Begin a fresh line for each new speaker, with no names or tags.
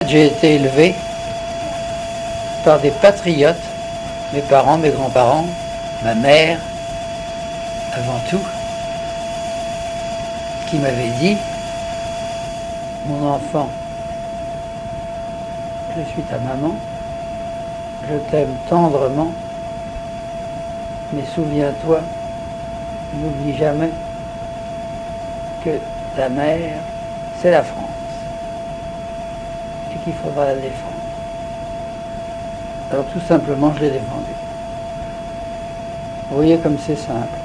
J'ai été élevé par des patriotes, mes parents, mes grands-parents, ma mère, avant tout, qui m'avait dit, mon enfant, je suis ta maman, je t'aime tendrement, mais souviens-toi, n'oublie jamais que ta mère, c'est la France, et qu'il faudra la défendre. Alors tout simplement, je l'ai défendue. Vous voyez comme c'est simple.